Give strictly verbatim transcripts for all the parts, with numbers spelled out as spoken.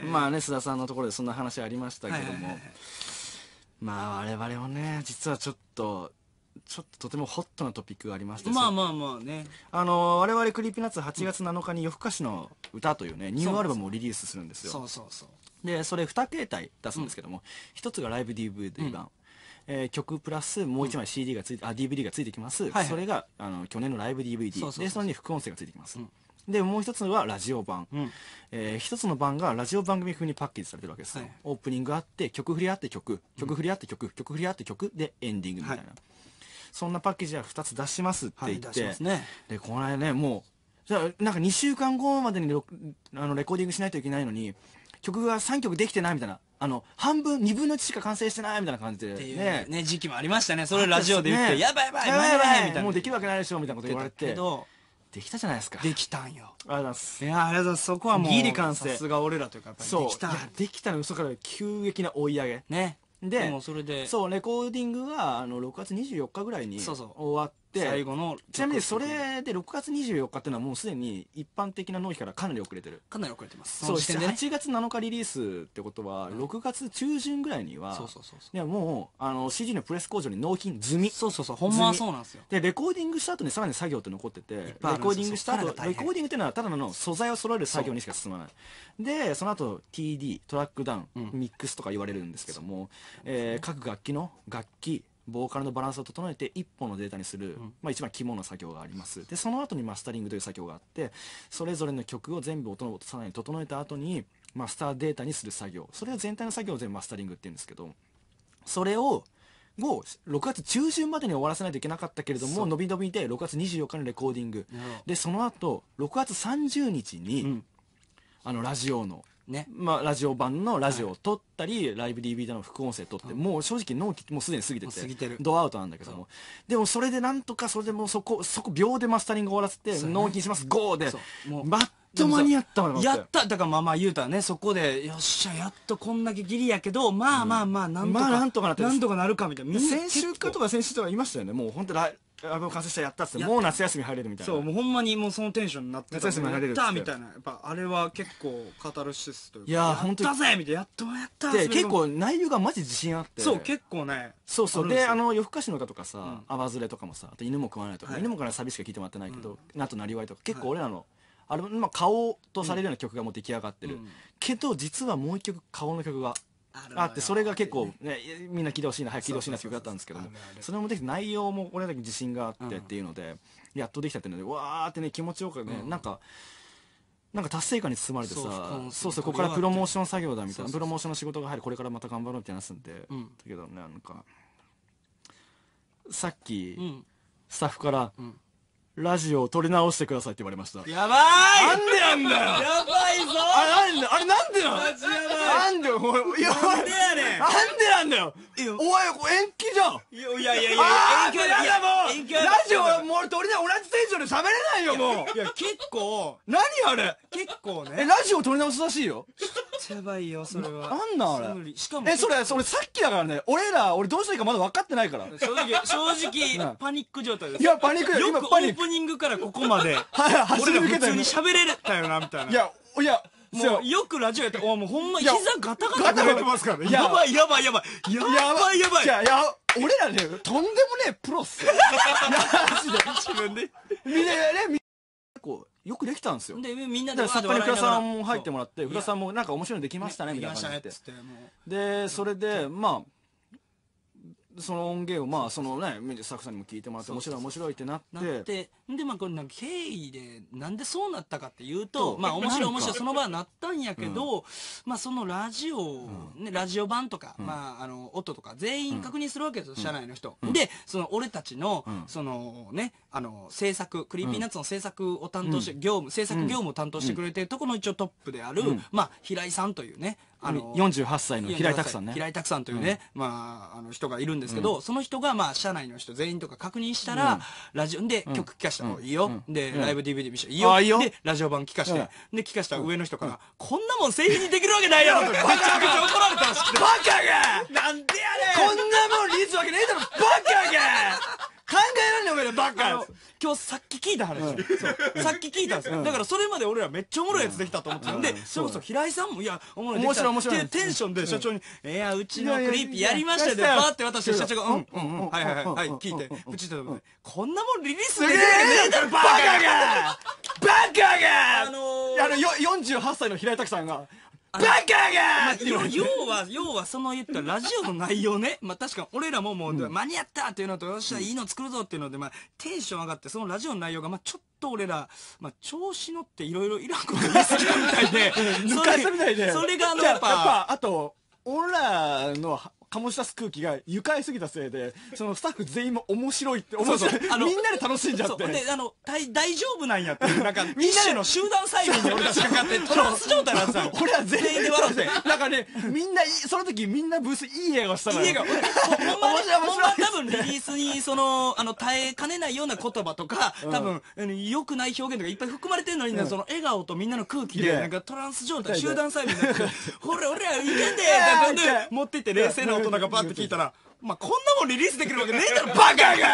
まあね須田さんのところでそんな話ありましたけども、まあ我々もね実はちょっとちょっととてもホットなトピックがありまして、 まあまあまあね、 あの我々クリーピーナッツはちがつなのかに夜更かしの歌というねニューアルバムをリリースするんですよ。 そうそうそう。 でそれに形態出すんですけども、ひとつがライブ ディーブイディー 版、えー、曲プラスもういちまい シーディー がついて、あ ディーブイディー がついてきます、はいはい、それがあの去年のライブ ディーブイディー でそれに副音声がついてきます、うん、でもう一つはラジオ版、うん、えー、一つの版がラジオ番組風にパッケージされてるわけですよ、はい、オープニングあって曲振りあって曲曲振りあって曲、うん、曲振りあって曲でエンディングみたいな、はい、そんなパッケージはふたつ出しますって言って、はい、ね、でこの間ねもうじゃあなんかにしゅうかんごまでにあのレコーディングしないといけないのに曲がさんきょくできてないみたいな、あの半分にぶんのいちしか完成してないみたいな感じでねね時期もありましたね。それラジオで言って「やばいやばいやばいやばい」みたいな、 もうできるわけないでしょみたいなこと言われて、できたじゃないですか。 できたんよ。ありがとうございます。 いやありがとうございます。そこはもうギリ完成。 さすが俺らというかやっぱりできた。 そういやできたの嘘から急激な追い上げね。 でもそれでそうレコーディングはあのろくがつにじゅうよっかぐらいに終わって、 最後のちなみにそれでろくがつにじゅうよっかっていうのはもうすでに一般的な納期からかなり遅れてる。 かなり遅れてます。 そうはちがつなのかリリースってことはろくがつちゅうじゅんぐらいにはもうあの シーディー のプレス工場に納品済み。 そうそうそうほんまはそうなんですよ。 でレコーディングした後にさらに作業って残ってて、レコーディングした後レコーディングっていうのはただの素材を揃える作業にしか進まない。でその後 ティーディー トラックダウン、うん、ミックスとか言われるんですけども、えー、各楽器の楽器ボーカルのバランスを整えて一本のデータにする、うん、まあ一番肝の作業があります。でその後にマスタリングという作業があって、それぞれの曲を全部音のさらに整えた後にマスターデータにする作業、それを全体の作業を全部マスタリングって言うんですけど、それをもうろくがつちゅうじゅんまでに終わらせないといけなかったけれども伸び伸びでろくがつにじゅうよっかにレコーディングで、その後ろくがつさんじゅうにちに、うん、あのラジオのね、まあラジオ版のラジオを撮ったり、はい、ライブ ディーブイディー の副音声撮って、うん、もう正直納期もうすでに過ぎてて過ぎてるドアウトなんだけども、でもそれでなんとかそれでもうそこそこ秒でマスタリング終わらせて、ね、納期しますゴーでバッと間に合ったわ。 やっただからまあまあ言うたらね、そこでよっしゃやっとこんだけギリやけどまあまあまあなんとか、まあなんとかなってなんとかなるかみたいな。 先週かとか先週とか言いましたよね。もう本当ライブ完成したやったっつってもう夏休み入れるみたいな。 そうもうほんまにもうそのテンションになって夏休み入れるっつってみたいな。やっぱあれは結構カタルシスというか、いや本当にやったぜみたいな、やっとやったで結構内容がマジ自信あって、 そう結構ねそうそうであの夜更かしの歌とかさ、あわずれとかもさ、あと犬も食わないとか、犬もからサビしか聞いてもらってないけど、あとなりわいとか結構俺らのあれまあ顔とされるような曲がもう出来上がってるけど、実はもう一曲顔の曲があって、それが結構ねみんな聴いてほしいな早く聴いてほしいなって曲だったんですけども、それもできて内容も俺だけ自信があってっていうのでやっとできたっていうのでわーってね気持ちよくね、なんかなんか達成感に包まれてさ、そうそうここからプロモーション作業だみたいな、プロモーションの仕事が入る、これからまた頑張ろうって話すんで、だけどねなんかさっきスタッフからラジオを撮り直してくださいって言われました。 やばいなんでなんだよ。 やばいぞ。 あれなんであれなんでなの。なんでよ。いやなんでやねん。なんでなんだよ。お前これ延期じゃん。 いやいやいや延期だもう。ラジオはもう撮り直同じテンションで喋れないよもう。 いや結構何あれ。 結構ね。 えラジオ撮り直すらしいよ。 やばいよそれは。 なんなんあれ。しかもえそれそれさっきだからね。俺ら俺どうしていいかまだ分かってないから。 正直正直パニック状態です。 いやパニックよくオープニングからここまで俺ら普通に喋れたよなみたいな。 いやいやもうよくラジオやっておもうほんま膝ガタガタガタガタますからね。 やばいやばいやばいやばいやばい。 いやいや俺らねとんでもねえプロっすよ。 自分でみんなねこうよくできたんですよ。 でみんなで作家に福田さんも入ってもらって、福田さんもなんか面白いのできましたねみたいな感じで、でそれでまあその音源をまあそのねスタッフさんにも聞いてもらって面白い面白いってなってでまあこれなんか経緯でなんでそうなったかっていうと、まあ面白い面白いその場はなったんやけど、まあそのラジオねラジオ版とかまああの音とか全員確認するわけですよ社内の人で、その俺たちのそのねあの制作クリーピーナッツの制作を担当して業務制作業務を担当してくれてるとこの一応トップであるまあ平井さんというねあのよんじゅうはっさいの平井拓さんね平井拓さんというねまああの人がいるんですけど、その人がまあ社内の人全員とか確認したらラジオで曲聴かした方がいいよでライブ ディーブイディー 見せていいよでラジオ版聴かしてで聴かした上の人からこんなもん製品にできるわけないやろとめちゃくちゃ怒られたらしくて、 バカがなんでやねんこんなもんリリースわけねえだろバカが考えられないお前らバカ今日さっき聞いた話、そうさっき聞いたんですよ、だからそれまで俺らめっちゃおもろいやつできたと思ってたんで、それこそ平井さんもいやおもろいできたっていうテンションで社長に「いやうちのクリーピーやりましたよ」でバーって渡して社長が「うんうんうんはいはいはいはい」聞いてプチッと「こんなもんリリースできるわけねえだろバカがバカが!」あのーあのよよんじゅうはっさいの平井拓さんがバカが、 まあ、要は要はその言ったラジオの内容ね、まあ確かに俺らももう、うん、間に合ったっていうのとよっしゃいいの作るぞっていうので、まあ、テンション上がってそのラジオの内容がまあちょっと俺ら、まあ、調子乗っていろいろいらんこと言い過ぎたみたいで抜かしたみたいでそれがあのやっぱやっぱあと俺らの醸し出す空気が愉快すぎたせいでそのスタッフ全員も面白いって面白いみんなで楽しんじゃってであの大大丈夫なんやっていうなんかみんなの集団催眠に俺たちかかってトランス状態なんですよ俺ら全員で笑ってなんかねみんないその時みんなブースいい笑顔したのよいい笑顔ほんまほんま多分リリースにそのあの耐えかねないような言葉とか多分良くない表現とかいっぱい含まれてるのにその笑顔とみんなの空気でなんかトランス状態集団催眠になってほら俺らいけんでって持っていって冷静な大人がバッて聞いたらまあこんなもんリリースできるわけねえだろバカがそ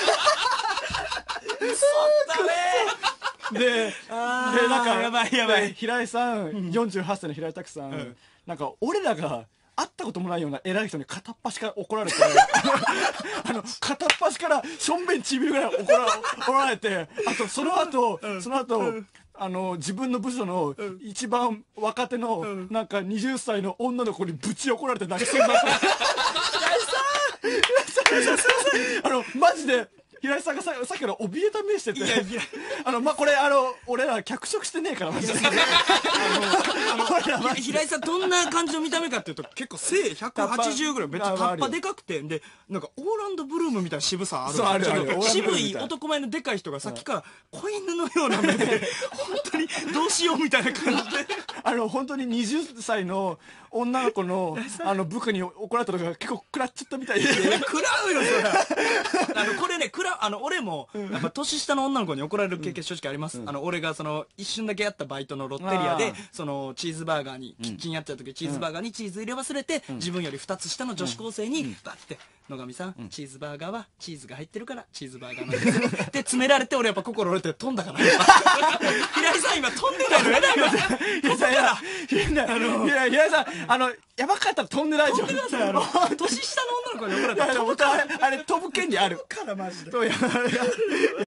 ったねででなんかやばいやばい平井さんよんじゅうはっさいの平井拓さんなんか俺らが会ったこともないような偉い人に片っ端から怒られてあの片っ端からしょんべんちびるぐらい怒ら怒られてあとその後、うん、その後、うんあの自分の部署の一番若手のなんかはたちの女の子にぶち怒られて泣きそうになった平井さんあのマジで平井さんがささっきから怯えた目してていやいやあのまあこれあの俺ら脚色してねえからマジで平井さんどんな感じの見た目かっていうと結構背ひゃくはちじゅうぐらいめっちゃタッパでかくてでなんかオーランドブルームみたいな渋さあるそうあるある渋い男前のでかい人がさっきから子犬のような目で本当にどうしようみたいな感じであの本当にはたちの女の子のあの部下に怒られたのが結構食らっちゃったみたいでいや食らうよそれあのこれね食らあの俺もやっぱ年下の女の子に怒られる経験正直あります、うん、あの俺がその一瞬だけやったバイトのロッテリアでそのチーズバーガーにキッチンやっちゃう時チーズバーガーにチーズ入れ忘れて、うん、自分よりふたつ下の女子高生にバッて野上さん、うん、チーズバーガーはチーズが入ってるからチーズバーガーなんですで詰められて俺やっぱ心折れて飛んだから平井さん今飛んでないのやだよ飛んだら平井さんあのやばかったら飛んでないじゃん飛んでくださいあの年下の女の子に怒られたらあれ飛ぶ権利あるからマジでそうや